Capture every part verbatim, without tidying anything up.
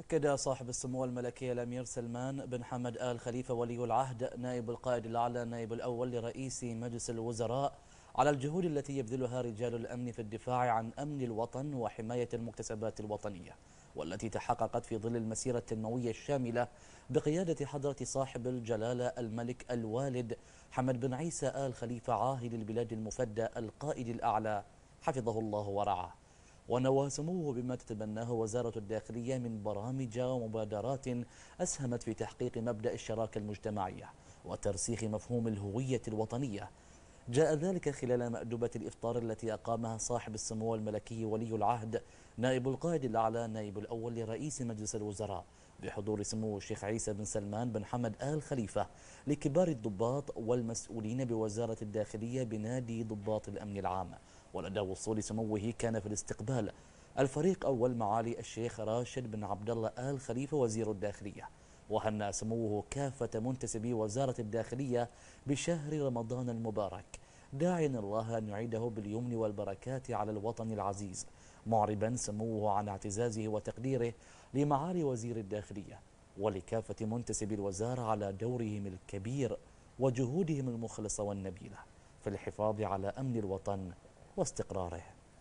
أكد صاحب السمو الملكي الأمير سلمان بن حمد آل خليفة ولي العهد نائب القائد الأعلى نائب الأول لرئيس مجلس الوزراء على الجهود التي يبذلها رجال الأمن في الدفاع عن أمن الوطن وحماية المكتسبات الوطنية، والتي تحققت في ظل المسيرة التنموية الشاملة بقيادة حضرة صاحب الجلالة الملك الوالد حمد بن عيسى آل خليفة عاهل البلاد المفدى القائد الأعلى حفظه الله ورعاه. ونوه سموه بما تتبناه وزارة الداخلية من برامج ومبادرات أسهمت في تحقيق مبدأ الشراكة المجتمعية وترسيخ مفهوم الهوية الوطنية. جاء ذلك خلال مأدبة الإفطار التي أقامها صاحب السمو الملكي ولي العهد نائب القائد الأعلى نائب الأول لرئيس مجلس الوزراء بحضور سمو الشيخ عيسى بن سلمان بن حمد آل خليفة لكبار الضباط والمسؤولين بوزارة الداخلية بنادي ضباط الأمن العام. ولدى وصول سموه كان في الاستقبال الفريق أول معالي الشيخ راشد بن عبد الله آل خليفة وزير الداخلية، وهنأ سموه كافة منتسبي وزارة الداخلية بشهر رمضان المبارك، داعيا الله أن يعيده باليمن والبركات على الوطن العزيز، معربا سموه عن اعتزازه وتقديره لمعالي وزير الداخلية ولكافة منتسبي الوزارة على دورهم الكبير وجهودهم المخلصة والنبيلة في الحفاظ على أمن الوطن واستقراره،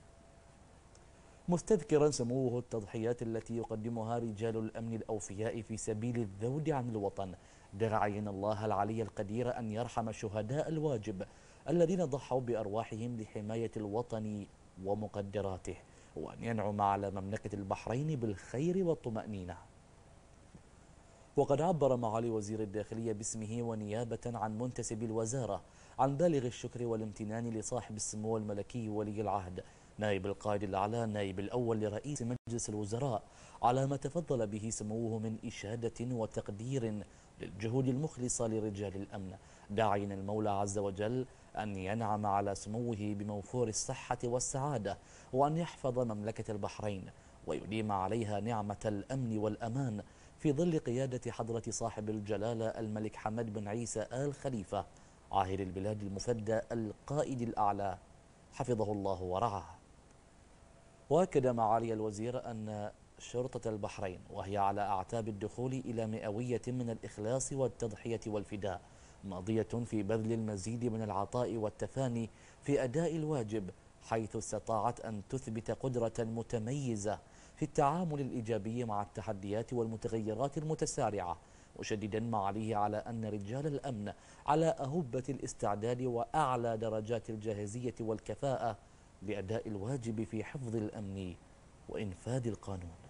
مستذكرا سموه التضحيات التي يقدمها رجال الأمن الأوفياء في سبيل الذود عن الوطن، داعيا الله العلي القدير أن يرحم شهداء الواجب الذين ضحوا بأرواحهم لحماية الوطن ومقدراته، وأن ينعم على مملكة البحرين بالخير والطمأنينة. وقد عبر معالي وزير الداخلية باسمه ونيابة عن منتسبي الوزارة عن بالغ الشكر والامتنان لصاحب السمو الملكي ولي العهد نائب القائد الأعلى نائب الأول لرئيس مجلس الوزراء على ما تفضل به سموه من إشادة وتقدير للجهود المخلصة لرجال الأمن، داعيا المولى عز وجل أن ينعم على سموه بموفور الصحة والسعادة، وأن يحفظ مملكة البحرين ويديم عليها نعمة الأمن والأمان في ظل قيادة حضرة صاحب الجلالة الملك حمد بن عيسى آل خليفة عاهل البلاد المفدى القائد الأعلى حفظه الله ورعاه. وأكد معالي الوزير أن شرطة البحرين وهي على أعتاب الدخول إلى مئوية من الإخلاص والتضحية والفداء ماضية في بذل المزيد من العطاء والتفاني في أداء الواجب، حيث استطاعت أن تثبت قدرة متميزة في التعامل الإيجابي مع التحديات والمتغيرات المتسارعة، مشددا معاليه على أن رجال الأمن على أهبة الاستعداد وأعلى درجات الجاهزية والكفاءة لأداء الواجب في حفظ الأمن وإنفاذ القانون.